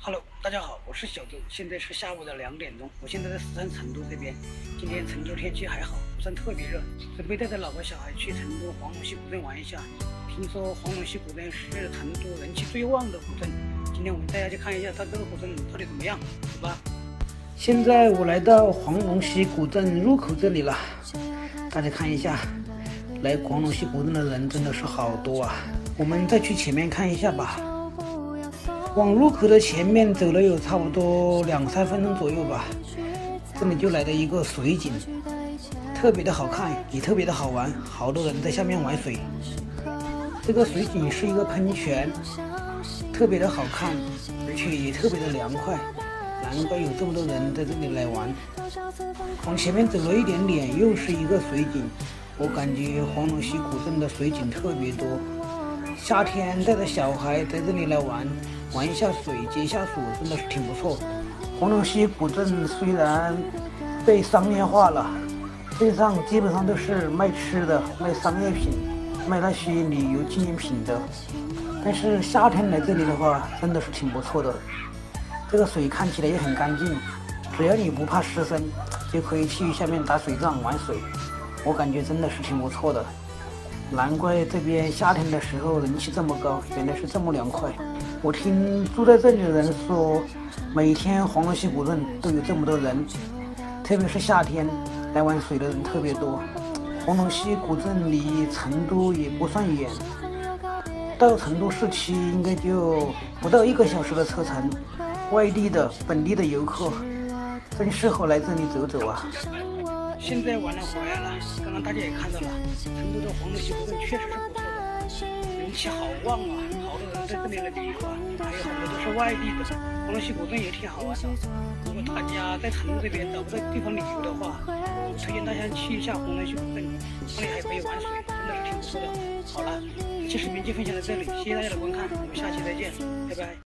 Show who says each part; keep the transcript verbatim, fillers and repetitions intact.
Speaker 1: Hello，大家好，我是小周，现在是下午的两点钟，我现在在四川成都这边。今天成都天气还好，不算特别热，准备带着老婆小孩去成都黄龙溪古镇玩一下。听说黄龙溪古镇是成都人气最旺的古镇，今天我们带大家去看一下它这个古镇到底怎么样，走吧。现在我来到黄龙溪古镇入口这里了，大家看一下，来黄龙溪古镇的人真的是好多啊。我们再去前面看一下吧。往入口的前面走了有差不多两三分钟左右吧，这里就来了一个水井，特别的好看，也特别的好玩，好多人在下面玩水。这个水井是一个喷泉，特别的好看，而且也特别的凉快，难怪有这么多人在这里来玩。往前面走了一点点，又是一个水井，我感觉黄龙溪古镇的水井特别多，夏天带着小孩在这里来玩。玩一下水，解一下暑，真的是挺不错。黄龙溪古镇虽然被商业化了，镇上基本上都是卖吃的、卖商业品、卖那些旅游纪念品的，但是夏天来这里的话，真的是挺不错的。这个水看起来也很干净，只要你不怕湿身，就可以去下面打水仗玩水，我感觉真的是挺不错的。难怪这边夏天的时候人气这么高，原来是这么凉快。我听住在这里的人说，每天黄龙溪古镇都有这么多人，特别是夏天来玩水的人特别多。黄龙溪古镇离成都也不算远，到成都市区应该就不到一个小时的车程。外地的、本地的游客真适合来这里走走啊！现在玩了回来了，刚刚大家也看到了，成都的黄龙溪古镇确实是不错的，人气好旺啊，好多人在这里来旅游啊，还有很多都是外地的。黄龙溪古镇也挺好玩的，如果大家在成都这边找不到地方旅游的话，我推荐大家去一下黄龙溪古镇，那里还可以玩水，真的是挺不错的。好了，这期视频就分享到这里，谢谢大家的观看，我们下期再见，拜拜。